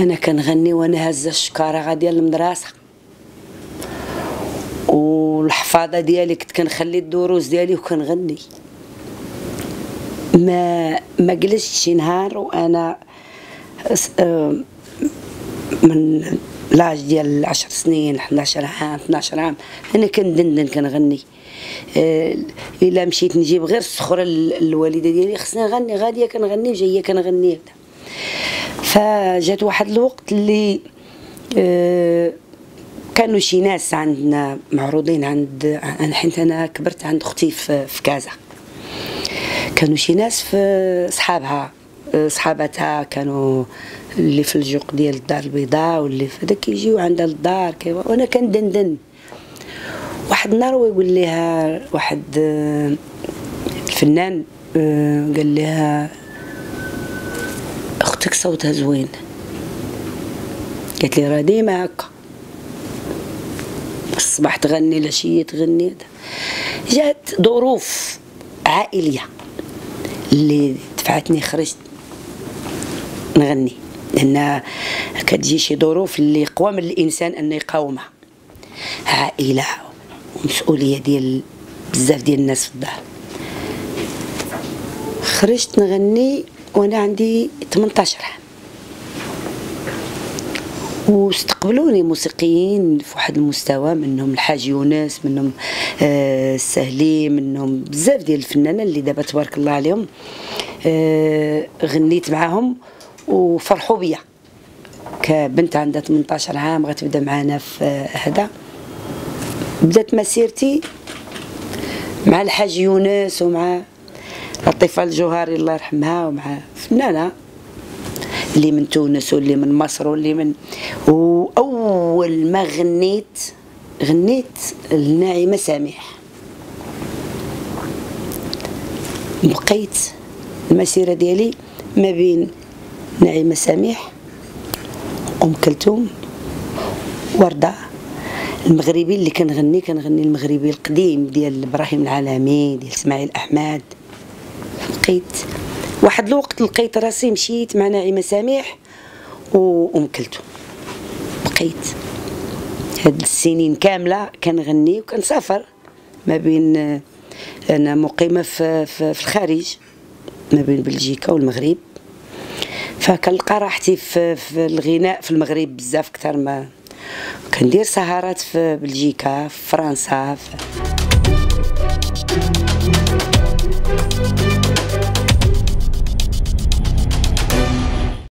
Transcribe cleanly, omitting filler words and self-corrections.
انا كنغني وانا هازه الشكاره ديال المدرسه، والحفاضه ديالي كنت كنخلي الدروس ديالي وكنغني. ما جلستش شي نهار وانا من لاج ديال 10 سنين 11 عام 12 عام انا كندندن كنغني. الا مشيت نجيب غير الصخره الوالده ديالي خصني نغني، غاديه كنغني وجايه كنغني. فجات واحد الوقت اللي كانوا شي ناس عندنا معروضين عند حيت انا كبرت عند اختي في كازا. كانوا شي ناس في صحابتها كانوا اللي في الجوق ديال الدار البيضاء واللي في هذاك كيجيو عندها للدار وانا كندندن. واحد النهار ويقول لها واحد الفنان قال لها اختك صوتها زوين. قالت لي راه ديما هكا، الصباح تغني العشيه تغني. جات ظروف عائليه اللي دفعتني خرجت نغني، لان كتجي شي ظروف اللي قوى من الانسان انه يقاومها، عائله ومسؤوليه ديال بزاف ديال الناس في الدار. خرجت نغني وانا عندي 18 عام، واستقبلوني موسيقيين في واحد المستوى، منهم الحاج يونس، منهم السهلي، منهم بزاف ديال الفنانين اللي دابا تبارك الله عليهم. غنيت معاهم وفرحوا بيا كبنت عندها 18 عام غتبدا معنا في هذا. بدات مسيرتي مع الحاج يونس ومع لطيفه الجوهري الله يرحمها، ومع فنانه اللي من تونس واللي من مصر واللي من. واول ما غنيت لناعمه سامح. بقيت المسيره ديالي ما بين ناعمه سامح، ام كلثوم، ورده. المغربي اللي كنغني المغربي القديم ديال ابراهيم العالمي، ديال اسماعيل احمد. بقيت واحد الوقت لقيت راسي مشيت مع ناعمه سامح وام كلثوم. بقيت هاد السنين كامله كنغني وكنسافر ما بين. انا مقيمه في الخارج ما بين بلجيكا والمغرب، فكنلقى راحتي في الغناء في المغرب بزاف اكثر ما كندير سهرات في بلجيكا في فرنسا